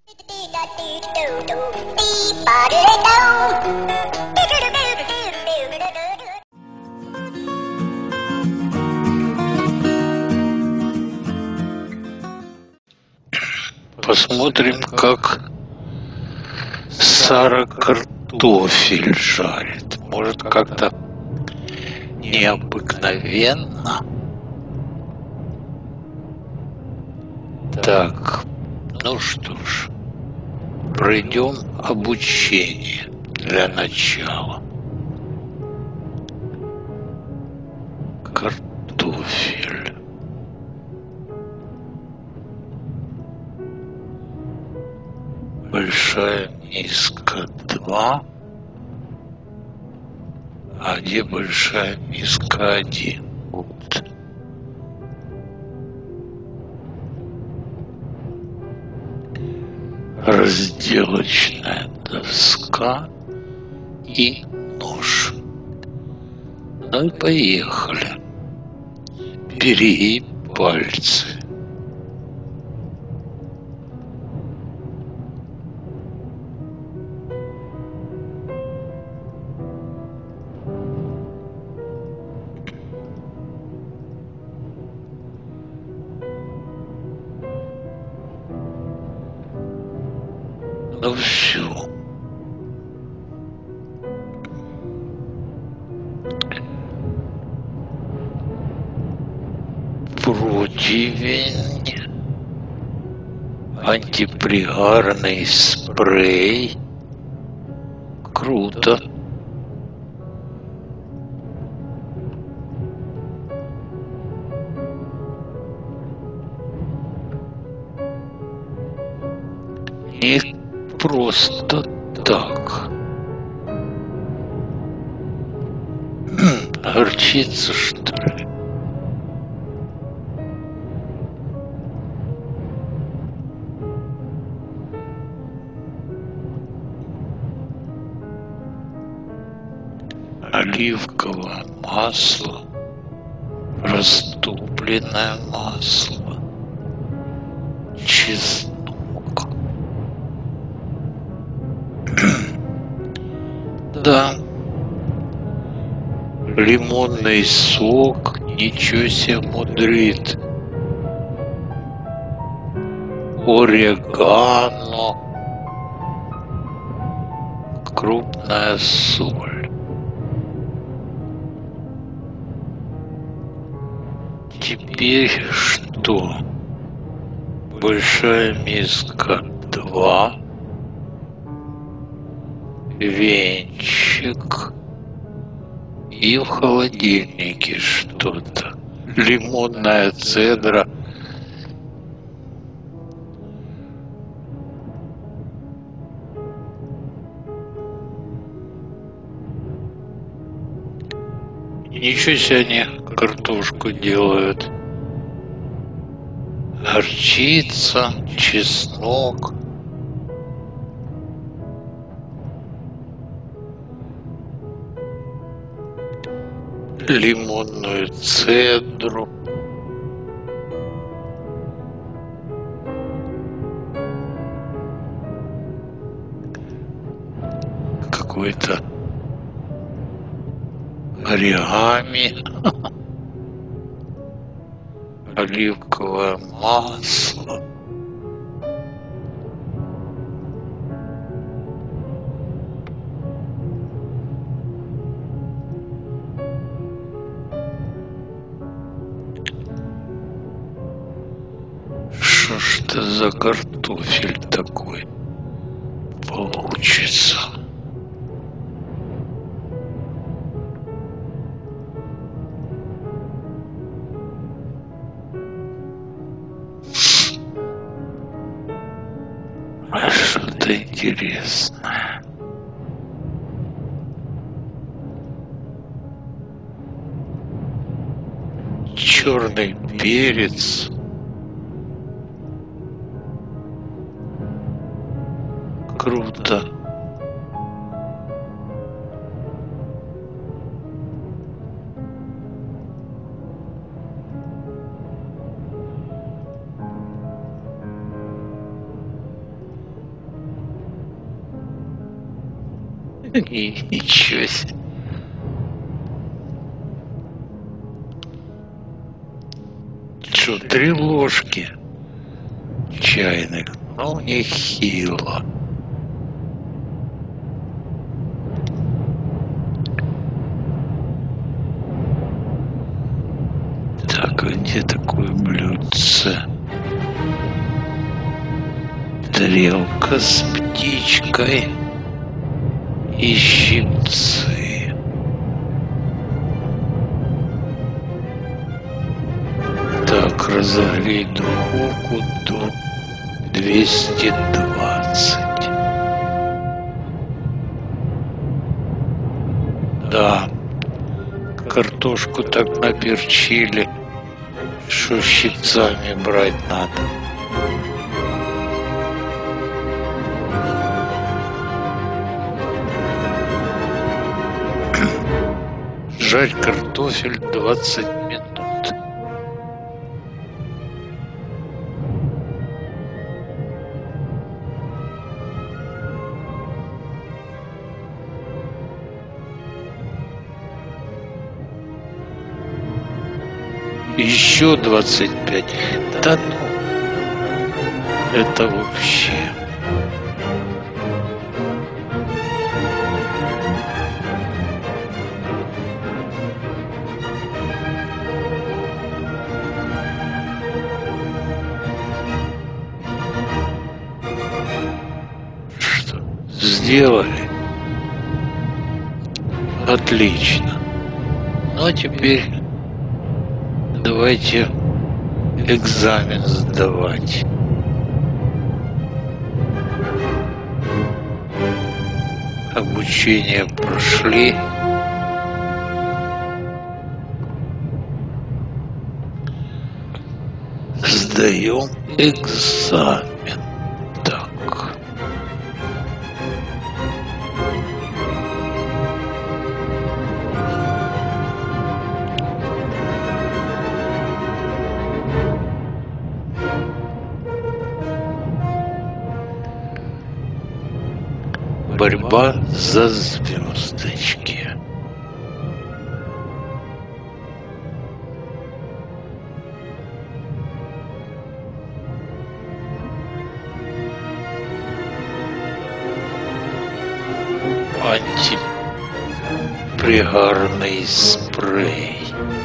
Посмотрим, как Сара картофель жарит. Может, как-то необыкновенно. Так, ну что ж, пройдем обучение для начала. Картофель. Большая миска 2. А где большая миска 1? Вот. Разделочная доска и нож. Ну и поехали. Перегиб пальцы. Ну все. Противень. Антипригарный спрей. Круто. Не просто так. Горчица, что ли? Оливковое масло, растопленное масло, чеснок. Да, лимонный сок, ничего себе мудрит. Орегано, крупная соль. Теперь что? Большая миска 2. Венчик. И в холодильнике что-то. Лимонная цедра. Ничего себе они картошку делают. Горчица, чеснок. Лимонную цедру. Какой-то оригами. Оливковое масло. Что ж это за картофель такой получится? Что-то интересное. Черный перец. Круто. Ничего себе. Что, 3 ложки чайных? Ну, нехило. Так, а где такое блюдце? Тарелка с птичкой и щипцы. Так, разогрей духовку до 220. Да, картошку так наперчили, что щипцами брать надо. Жарь картофель 20 минут. Еще 25. Да ну, это вообще. Что? Сделали? Отлично. Ну а теперь давайте экзамен сдавать. Обучение прошли. Сдаем экзамен. Так. Борьба за звездочки. Антипригарный спрей.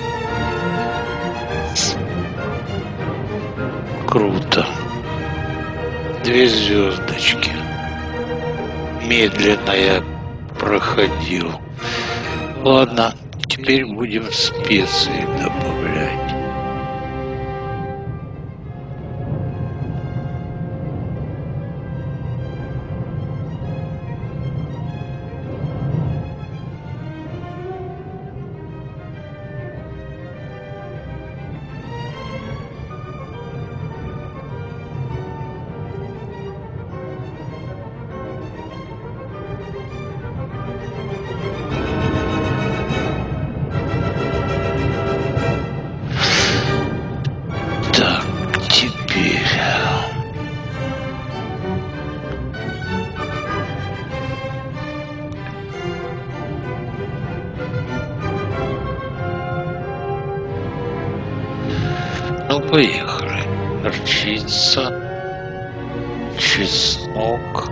Круто. 2 звездочки. Медленно я проходил. Ладно, теперь будем специи добавлять. Ну, поехали. Горчица, чеснок,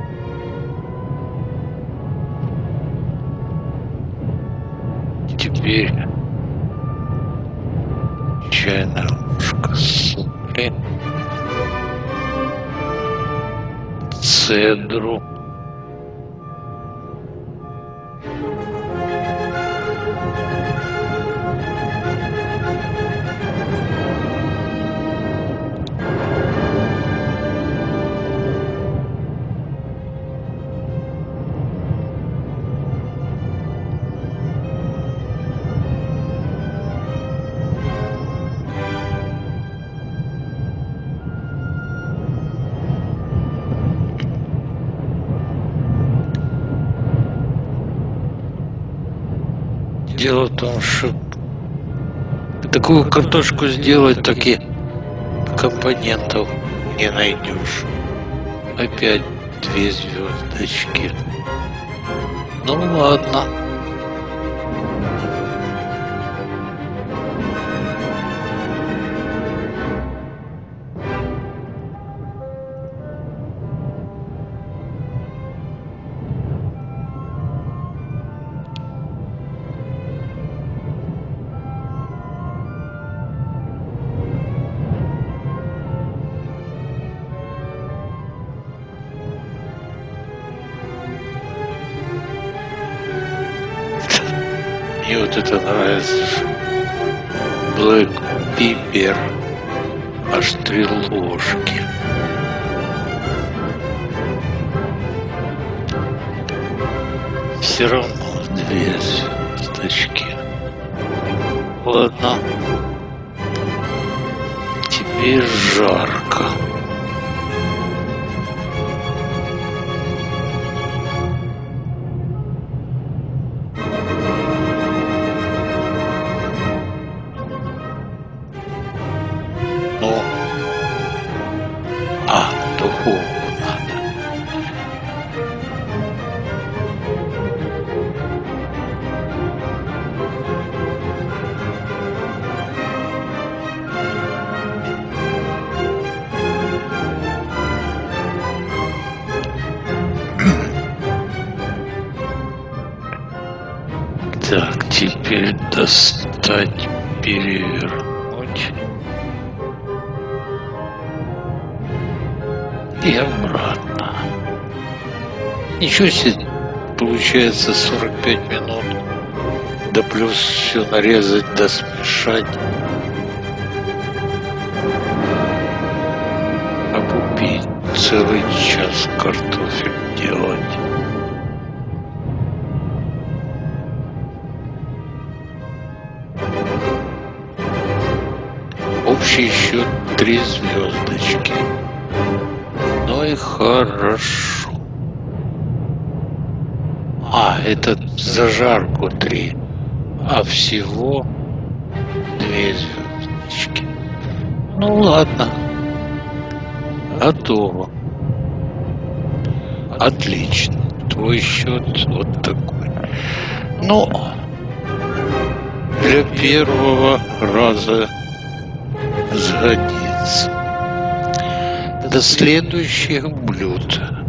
теперь чайная ложка соли, цедру, Дело в том, что такую картошку сделать, таки компонентов не найдешь. Опять 2 звездочки. Ну ладно. Мне вот это нравится. Black Pepper. Аж 3 ложки. Все равно 2 звездочки. Ладно. Теперь жарко. Ну, духовку надо. Так, теперь достать, перевернуть. И обратно. Ничего себе, получается 45 минут. Да плюс все нарезать, да смешать. А купить целый час картофель делать. Общий счет 3 звездочки. Ну и хорошо. Это зажарку 3. А всего 2 звездочки. Ну ладно. Готово. Отлично. Твой счет вот такой. Ну, для первого раза сгодится. До следующих блюд.